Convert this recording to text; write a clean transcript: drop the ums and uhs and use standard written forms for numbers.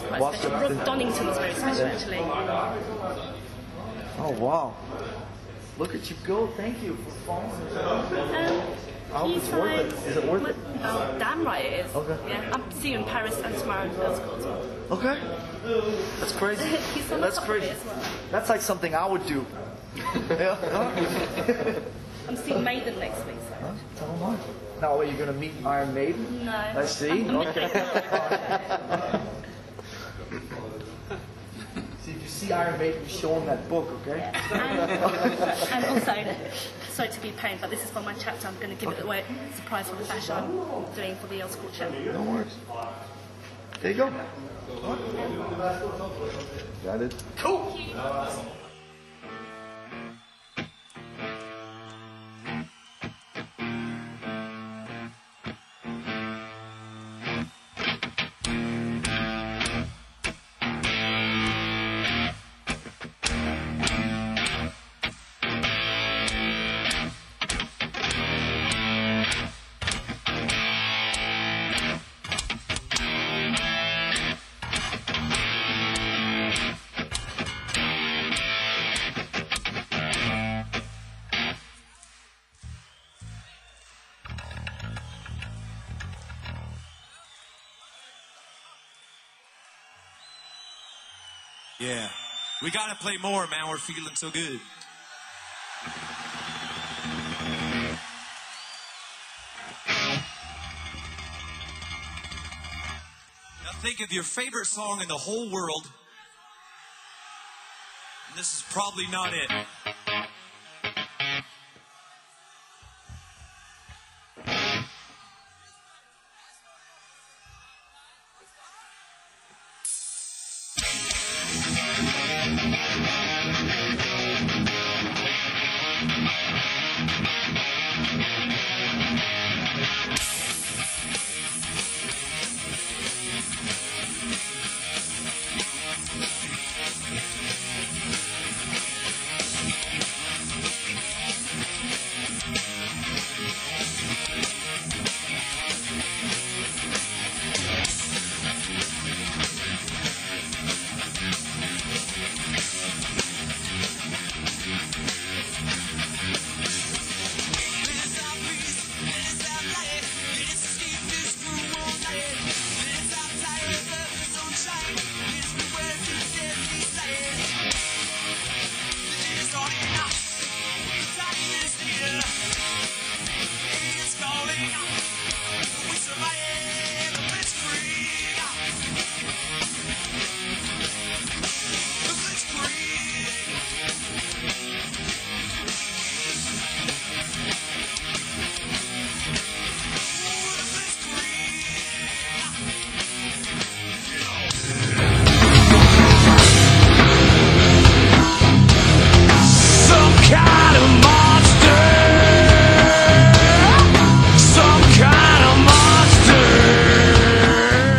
quite special. Rob Donington was very special, actually. Oh, wow. Look at you go. Thank you for following. I hope it's worth it. Is it worth it? Oh, damn right it is. Okay. Yeah, I'm seeing you in Paris and tomorrow in Glasgow as well. Okay. That's crazy. He's on That's the top of it crazy. as well. That's like something I would do. Yeah. I'm seeing Maiden next week. So. Huh? Tell them why. Now, are you going to meet Iron Maiden? No. I see. Okay. See, if you see Iron Maiden, show them that book, okay? Yeah. And also, sorry to be a pain, but this is for my chapter. I'm going to give it away surprise for the bash I'm doing for the Earls Court show. No worries. There you go. Got it. Cool. Yeah. We gotta play more, man. We're feeling so good. Now think of your favorite song in the whole world. And this is probably not it.